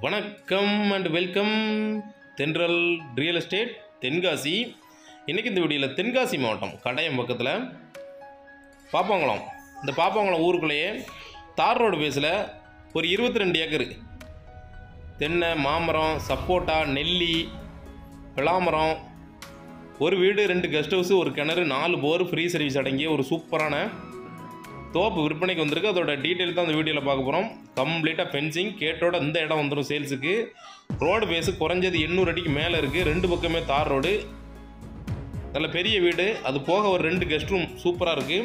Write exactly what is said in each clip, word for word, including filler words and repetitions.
வணக்கம் and welcome Thendral real estate Tenkasi. இன்றைக்கி இந்த வீடியோவில் தென்காசி மாவட்டம் கடையம் பக்கத்தில் பாப்பாங்குளம், இந்த பாப்பாங்குளம் ஊருக்குள்ளேயே தார் ரோடு பேஸில் ஒரு இருபத்தி ரெண்டு ஏக்கரு தென்னை, மாமரம், சப்போட்டா, நெல்லி, பிளாமரம், ஒரு வீடு, ரெண்டு கெஸ்ட் ஹவுஸு, ஒரு கிணறு, நாலு போர், ஃப்ரீ சர்வீஸ் அடங்கிய ஒரு சூப்பரான தோப்பு விற்பனைக்கு வந்திருக்கு. அதோட டீட்டெயில் தான் அந்த வீடியோவில் பார்க்க போகிறோம். கம்ப்ளீட்டாக ஃபென்சிங் கேட்டோட இந்த இடம் வந்துடும் சேல்ஸுக்கு. ரோடு பேஸு குறைஞ்சது எண்ணூறு அடிக்கு மேலே இருக்குது. ரெண்டு பக்கமே தார் ரோடு, நல்ல பெரிய வீடு. அது போக ஒரு ரெண்டு கெஸ்ட் ரூம் சூப்பராக இருக்குது.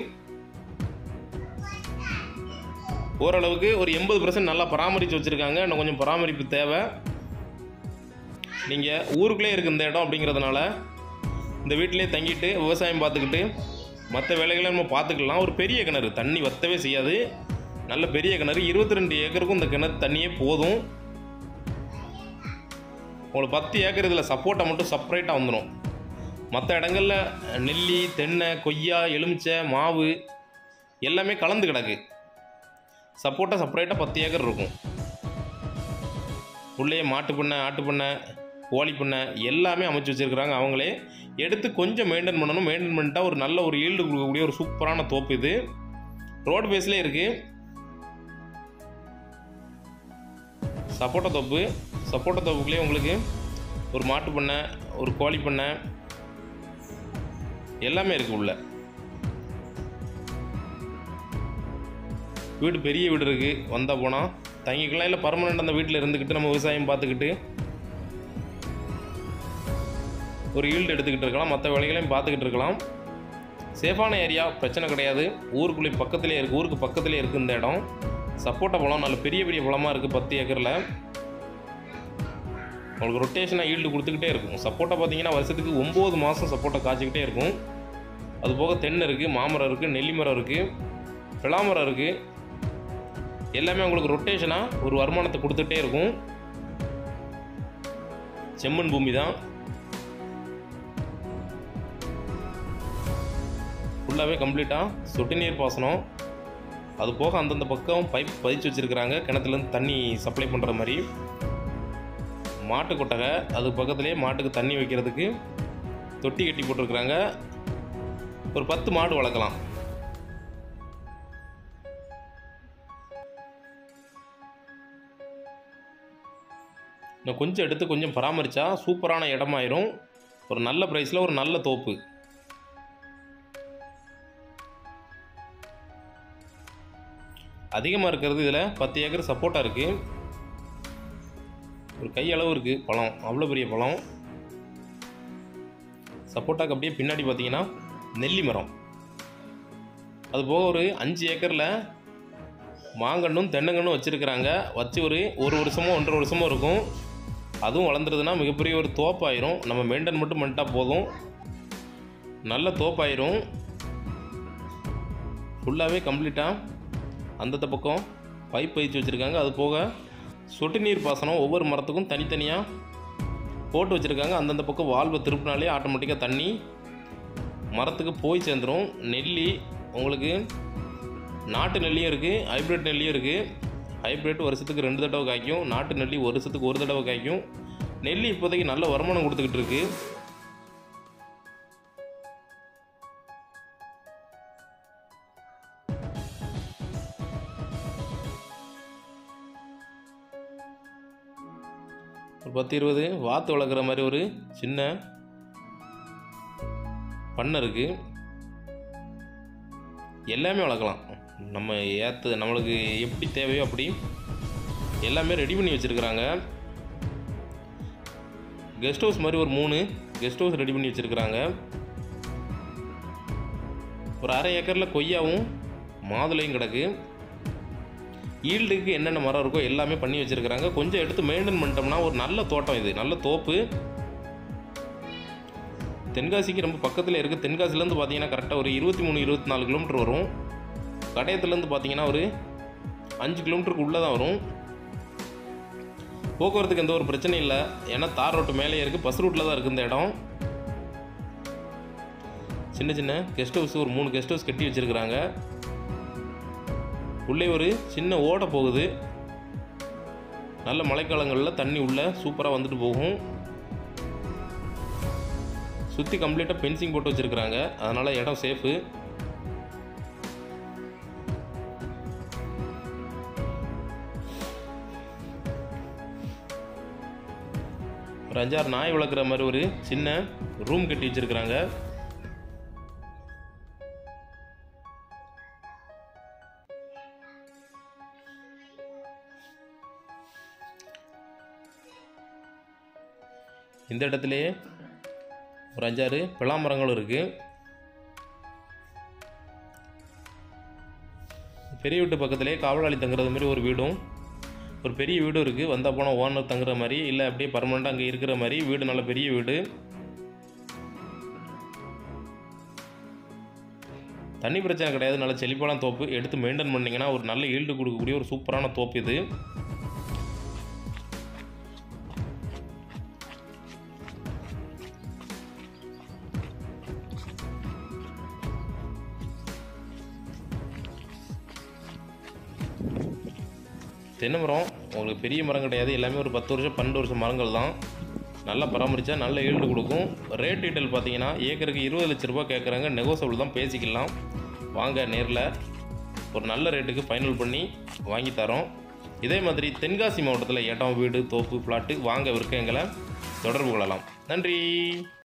ஓரளவுக்கு ஒரு எண்பது பர்சன்ட் நல்லா பராமரித்து வச்சுருக்காங்க. இன்னும் கொஞ்சம் பராமரிப்பு தேவை. நீங்கள் ஊருக்குள்ளே இருக்குது இந்த இடம் அப்படிங்கிறதுனால இந்த வீட்டிலே தங்கிட்டு விவசாயம் பார்த்துக்கிட்டு மற்ற வேலைகளை நம்ம பார்த்துக்கலாம். ஒரு பெரிய கிணறு, தண்ணி வற்றவே செய்யாது, நல்ல பெரிய கிணறு. இருபத்தி ரெண்டு ஏக்கருக்கும் இந்த கிணறு தண்ணியே போதும். உங்களுக்கு பத்து ஏக்கர் இதில் சப்போட்டா மட்டும் செப்பரேட்டாக வந்துடும். மற்ற இடங்களில் நெல்லி, தென்னை, கொய்யா, எலுமிச்சை, மாவு எல்லாமே கலந்து கிடக்கு. சப்போட்டா செப்பரேட்டாக பத்து ஏக்கர் இருக்கும். உள்ளே மாட்டு பண்ணை, ஆட்டு பண்ணை, கோழி பண்ணை எல்லாமே அமைச்சு வச்சுருக்குறாங்க. அவங்களே எடுத்து கொஞ்சம் மெயின்டைன் பண்ணணும். மெயின்டைன் பண்ணிட்டால் ஒரு நல்ல ஒரு ஈல்டு கொடுக்கக்கூடிய ஒரு சூப்பரான தோப்பு இது. ரோடு பேஸ்லேயே இருக்குது. சப்போட்டா தோப்பு, சப்போட்டா தோப்புக்குள்ளேயே உங்களுக்கு ஒரு மாட்டு பண்ணை, ஒரு கோழி பண்ணை எல்லாமே இருக்குது. உள்ள வீடு, பெரிய வீடு இருக்குது. வந்தால் போனால் தங்கிக்கலாம், இல்லை பர்மனெண்ட் அந்த வீட்டில் இருந்துக்கிட்டு நம்ம விவசாயம் பார்த்துக்கிட்டு ஒரு ஈல்டு எடுத்துக்கிட்டு இருக்கலாம். மற்ற வேலைகளையும் பார்த்துக்கிட்டு இருக்கலாம். சேஃபான ஏரியா, பிரச்சனை கிடையாது. ஊருக்குள்ளே பக்கத்துலேயே இருக்குது, ஊருக்கு பக்கத்துலேயே இருக்குது இந்த இடம். சப்போட்டா பழம் நல்ல பெரிய பெரிய பழமாக இருக்குது. பத்து ஏக்கரில் உங்களுக்கு ரொட்டேஷனாக ஈல்டு கொடுத்துக்கிட்டே இருக்கும். சப்போட்டா பார்த்தீங்கன்னா வருஷத்துக்கு ஒம்பது மாதம் சப்போட்டா காய்ச்சிக்கிட்டே இருக்கும். அதுபோக தென்னை இருக்குது, மாமரம் இருக்குது, நெல்லி மரம் இருக்குது, பிளாமரம் இருக்குது. எல்லாமே உங்களுக்கு ரொட்டேஷனாக ஒரு வருமானத்தை கொடுத்துட்டே இருக்கும். செம்மண் பூமி தான், ஃபுல்லாகவே கம்ப்ளீட்டாக சொட்டு நீர் பாசனம். அது போக அந்தந்த பக்கம் பைப் பதிச்சு வச்சுருக்கிறாங்க, கிணத்துலேருந்து தண்ணி சப்ளை பண்ணுற மாதிரி. மாட்டு கொட்டகை, அது பக்கத்துலேயே மாட்டுக்கு தண்ணி வைக்கிறதுக்கு தொட்டி கட்டி போட்டிருக்கிறாங்க. ஒரு பத்து மாடு வளர்க்கலாம். இன்னும் கொஞ்சம் எடுத்து கொஞ்சம் பராமரித்தா சூப்பரான இடமாயிரும். ஒரு நல்ல ப்ரைஸில் ஒரு நல்ல தோப்பு. அதிகமாக இருக்கிறது இதில் பத்து ஏக்கர் சப்போட்டா இருக்குது. ஒரு கையளவு இருக்குது பழம், அவ்வளோ பெரிய பழம். சப்போட்டாக்கு அப்படியே பின்னாடி பார்த்தீங்கன்னா நெல்லி மரம். அது போக ஒரு அஞ்சு ஏக்கரில் மாங்கன்னும் தென்னங்கன்னும் வச்சுருக்கிறாங்க. வச்சு ஒரு ஒரு வருஷமோ ஒன்றரை வருஷமோ இருக்கும். அதுவும் வளர்ந்துருதுன்னா மிகப்பெரிய ஒரு தோப்பாயிரும். நம்ம மெயின்டைன் மட்டும் பண்ணிட்டா போதும், நல்ல தோப்பாயிரும். ஃபுல்லாகவே கம்ப்ளீட்டாக அந்தந்த பக்கம் பைப் பதிச்சு வச்சுருக்காங்க. அது போக சொட்டு நீர் பாசனம் ஒவ்வொரு மரத்துக்கும் தனித்தனியாக போட்டு வச்சுருக்காங்க. அந்தந்த பக்கம் வால்வை திருப்பினாலே ஆட்டோமேட்டிக்காக தண்ணி மரத்துக்கு போய் சேர்ந்துடும். நெல்லி உங்களுக்கு நாட்டு நெல்லியும் இருக்குது, ஹைப்ரிட் நெல்லியும் இருக்குது. ஹைப்ரிட் வருஷத்துக்கு ரெண்டு தடவை காய்க்கும், நாட்டு நெல்லி வருஷத்துக்கு ஒரு தடவை காய்க்கும். நெல்லி இப்போதைக்கு நல்ல வருமானம் கொடுத்துக்கிட்டு இருக்குது. ஒரு பத்து இருபது வாத்து வளர்க்குற மாதிரி ஒரு சின்ன பண்ணை இருக்குது. எல்லாமே வளர்க்கலாம். நம்ம ஏற்று நம்மளுக்கு எப்படி தேவையோ அப்படி எல்லாமே ரெடி பண்ணி வச்சுருக்குறாங்க. கெஸ்ட் ஹவுஸ் மாதிரி ஒரு மூணு கெஸ்ட் ஹவுஸ் ரெடி பண்ணி வச்சுருக்குறாங்க. ஒரு அரை ஏக்கரில் கொய்யாவும் மாதுளையும் கிடக்கு. ஈல்டுக்கு என்னென்ன மரம் இருக்கோ எல்லாமே பண்ணி வச்சுருக்கிறாங்க. கொஞ்சம் எடுத்து மெயின்டைன் பண்ணிட்டோம்னா ஒரு நல்ல தோட்டம், இது நல்ல தோப்பு. தென்காசிக்கு ரொம்ப பக்கத்தில் இருக்குது. தென்காசிலேருந்து பார்த்தீங்கன்னா கரெக்டாக ஒரு இருபத்தி மூணு இருபத்தி நாலு கிலோமீட்டர் வரும். கடையத்துலேருந்து பார்த்தீங்கன்னா ஒரு அஞ்சு கிலோமீட்டருக்கு உள்ளே தான் வரும். போக்குவரத்துக்கு எந்த ஒரு பிரச்சனையும் இல்லை, ஏன்னா தார் ரோட்டு மேலே இருக்குது, பஸ் ரூட்டில் தான் இருக்குது இந்த இடம். சின்ன சின்ன கெஸ்ட் ஹவுஸ், ஒரு மூணு கெஸ்ட் ஹவுஸ் கட்டி வச்சுருக்கிறாங்க. உள்ளே ஒரு சின்ன ஓடை போகுது. நல்ல மழைக்காலங்களில் தண்ணி உள்ளே சூப்பராக வந்துட்டு போகும். சுற்றி கம்ப்ளீட்டாக ஃபென்சிங் போட்டு வச்சுருக்குறாங்க, அதனால் இடம் சேஃபு. ஒரு அஞ்சாறு நாய் வளர்க்குற மாதிரி ஒரு சின்ன ரூம் கட்டி வச்சுருக்குறாங்க. இந்த இடத்துலையே ஒரு அஞ்சாறு பலா மரங்களும் இருக்குது. பெரிய வீட்டு பக்கத்துலேயே காவலாளி தங்குறது மாதிரி ஒரு வீடும், ஒரு பெரிய வீடும் இருக்குது. வந்தால் போனால் ஓனர் தங்குற மாதிரி, இல்லை அப்படியே பர்மனெண்ட்டாக அங்கே இருக்கிற மாதிரி வீடு. நல்ல பெரிய வீடு. தண்ணி பிரச்சனை கிடையாது. நல்ல செழிப்பான தோப்பு. எடுத்து மெயின்டைன் பண்ணிங்கன்னா ஒரு நல்ல ஈல்டு கொடுக்கக்கூடிய ஒரு சூப்பரான தோப்பு இது. தென்னை மரம் உங்களுக்கு பெரிய மரம் கிடையாது, எல்லாமே ஒரு பத்து வருஷம் பன்னெண்டு வருஷம் மரங்கள் தான். நல்லா பராமரித்தா நல்ல ஈல்டு கொடுக்கும். ரேட் டீட்டெயில் பார்த்தீங்கன்னா ஏக்கருக்கு இருபது லட்ச ரூபா கேட்குறாங்க. நெகோசியபிள் தான், பேசிக்கலாம். வாங்க நேரில் ஒரு நல்ல ரேட்டுக்கு ஃபைனல் பண்ணி வாங்கி தரோம். இதே மாதிரி தென்காசி மாவட்டத்தில் இடம், வீடு, தோப்பு, பிளாட்டு வாங்க விற்க எங்களை தொடர்பு கொள்ளலாம். நன்றி.